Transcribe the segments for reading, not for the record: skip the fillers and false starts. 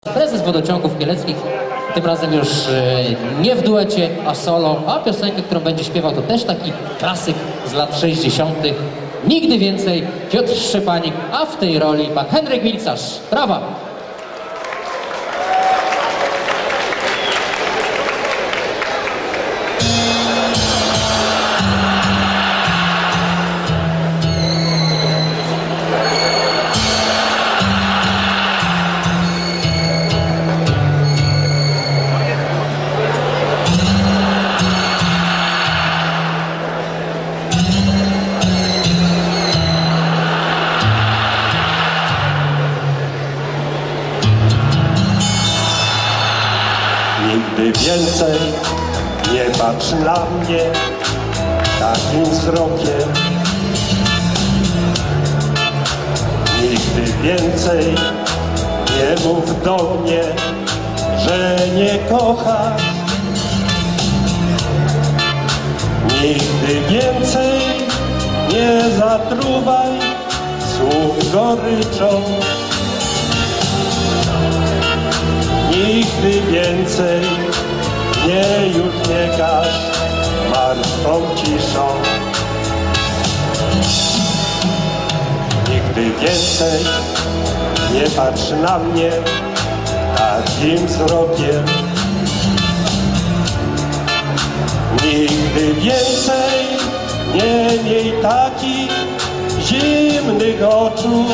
Prezes Wodociągów Kieleckich, tym razem już nie w duecie, a solo, a piosenkę, którą będzie śpiewał, to też taki klasyk z lat 60. Nigdy więcej Piotr Szczepanik, a w tej roli pan Henryk Wilcarz. Brawa! Nigdy więcej nie patrz na mnie takim wzrokiem. Nigdy więcej nie mów do mnie, że nie kochasz. Nigdy więcej nie zatruwaj słów goryczą. Nigdy więcej mnie już nie każ martwą ciszą. Nigdy więcej nie patrz na mnie takim wzrokiem. Nigdy więcej nie miej takich zimnych oczu.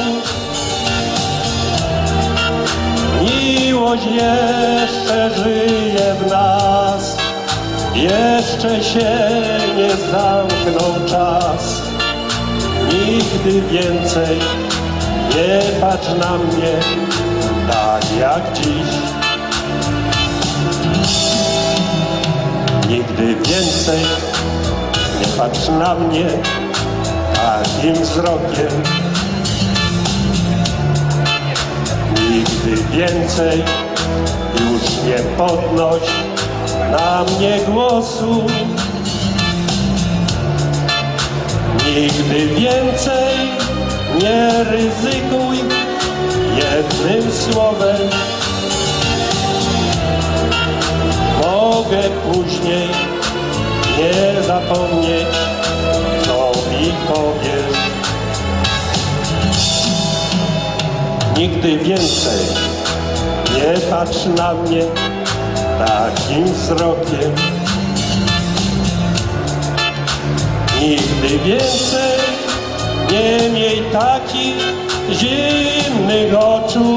Miłość jeszcze żyje w nas, jeszcze się nie zamknął czas. Nigdy więcej nie patrz na mnie tak jak dziś. Nigdy więcej nie patrz na mnie takim wzrokiem. Nigdy więcej już nie podnoś na mnie głosu. Nigdy więcej nie ryzykuj jednym słowem. Mogę później nie zapomnieć, co mi powiesz. Nigdy więcej nie patrz na mnie takim wzrokiem. Nigdy więcej nie miej takich zimnych oczu.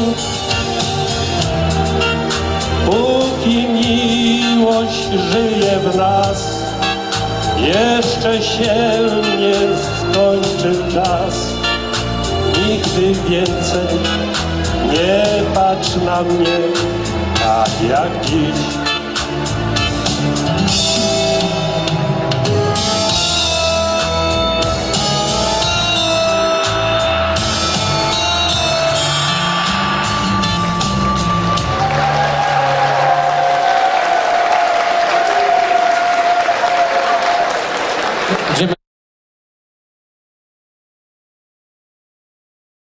Póki miłość żyje w nas, jeszcze się nie skończy czas. Nigdy więcej nie patrz na mnie tak jak dziś.